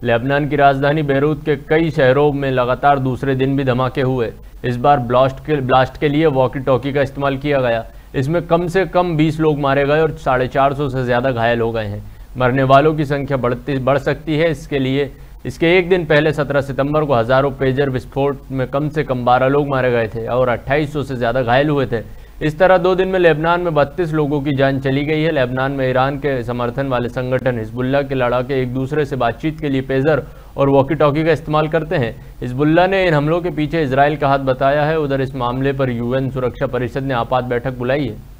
Lebanon की राजधानी Beirut के कई शहरों में लगातार दूसरे दिन भी धमाके हुए। इस बार ब्लास्ट के लिए वॉकी टॉकी का इस्तेमाल किया गया। इसमें कम से कम 20 लोग मारे गए और 450 से ज़्यादा घायल हो गए हैं। मरने वालों की संख्या बढ़ सकती है। इसके एक दिन पहले 17 सितंबर को हज़ारों पेजर विस्फोट में कम से कम 12 लोग मारे गए थे और 2800 से ज़्यादा घायल हुए थे। इस तरह 2 दिन में लेबनान में 32 लोगों की जान चली गई है। लेबनान में ईरान के समर्थन वाले संगठन हिजबुल्लाह के लड़ाके एक दूसरे से बातचीत के लिए पेजर और वॉकी टॉकी का इस्तेमाल करते हैं। हिजबुल्लाह ने इन हमलों के पीछे इजराइल का हाथ बताया है। उधर इस मामले पर UN सुरक्षा परिषद ने आपात बैठक बुलाई है।